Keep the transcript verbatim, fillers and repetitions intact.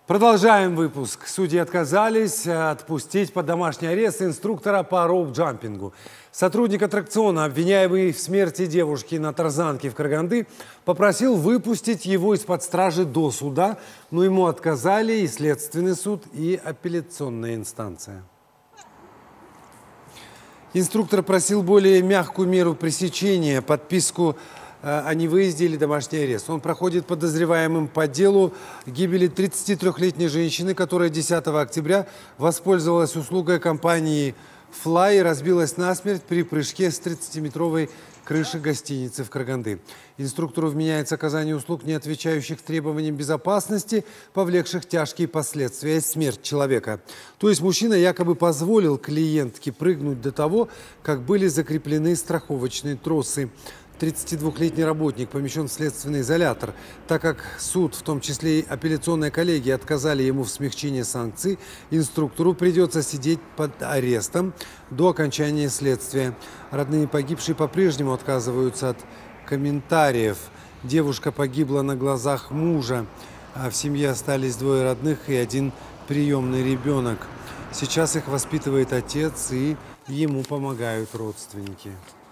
Продолжаем выпуск. Судьи отказались отпустить под домашний арест инструктора по роуп-джампингу. Сотрудник аттракциона, обвиняемый в смерти девушки на тарзанке в Караганды, попросил выпустить его из-под стражи до суда, но ему отказали и Следственный суд, и апелляционная инстанция. Инструктор просил более мягкую меру пресечения, подписку о невыезде или домашний арест. Он проходит подозреваемым по делу гибели тридцатитрёхлетней женщины, которая десятого октября воспользовалась услугой компании «Флай» и разбилась насмерть при прыжке с тридцатиметровой крыши гостиницы в Караганды. Инструктору вменяется оказание услуг, не отвечающих требованиям безопасности, повлекших тяжкие последствия – смерть человека. То есть мужчина якобы позволил клиентке прыгнуть до того, как были закреплены страховочные тросы. тридцатидвухлетний работник помещен в следственный изолятор. Так как суд, в том числе и апелляционная коллегия, отказали ему в смягчении санкций, инструктору придется сидеть под арестом до окончания следствия. Родные погибшей по-прежнему отказываются от комментариев. Девушка погибла на глазах мужа, а в семье остались двое родных и один приемный ребенок. Сейчас их воспитывает отец, и ему помогают родственники.